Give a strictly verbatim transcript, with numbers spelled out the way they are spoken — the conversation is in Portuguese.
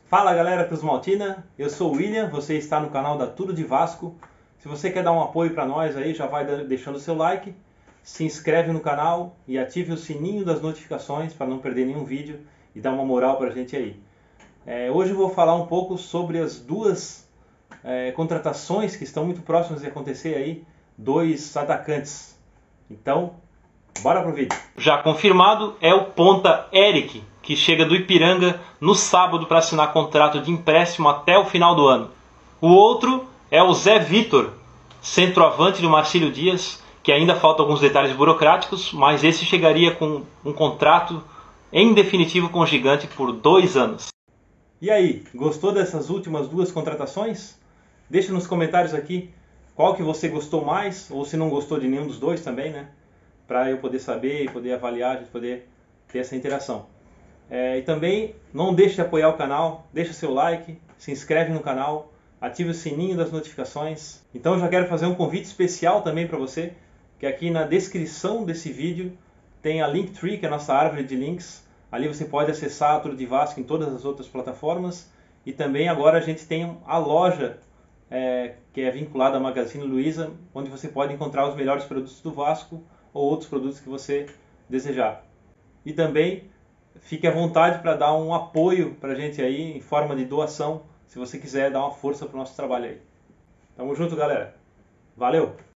Fala galera Cruz Maltina, eu sou o William, você está no canal da Tudo de Vasco. Se você quer dar um apoio para nós aí, já vai deixando o seu like, se inscreve no canal e ative o sininho das notificações para não perder nenhum vídeo e dar uma moral para a gente aí. É, hoje eu vou falar um pouco sobre as duas é, contratações que estão muito próximas de acontecer aí, dois atacantes. Então, bora pro vídeo. Já confirmado é o ponta Eric, que chega do Ipiranga no sábado para assinar contrato de empréstimo até o final do ano. O outro é o Zé Vitor, centroavante do Marcílio Dias, que ainda faltam alguns detalhes burocráticos, mas esse chegaria com um contrato em definitivo com o Gigante por dois anos. E aí, gostou dessas últimas duas contratações? Deixa nos comentários aqui qual que você gostou mais, ou se não gostou de nenhum dos dois também, né? Para eu poder saber e poder avaliar, a gente poder ter essa interação. É, e também não deixe de apoiar o canal, deixa seu like, se inscreve no canal, ative o sininho das notificações. Então eu já quero fazer um convite especial também para você, que aqui na descrição desse vídeo tem a Linktree, que é a nossa árvore de links. Ali você pode acessar a Tudo de Vasco em todas as outras plataformas. E também agora a gente tem a loja é, que é vinculada à Magazine Luiza, onde você pode encontrar os melhores produtos do Vasco ou outros produtos que você desejar. E também fique à vontade para dar um apoio para a gente aí em forma de doação, se você quiser dar uma força para o nosso trabalho aí. Tamo junto, galera. Valeu!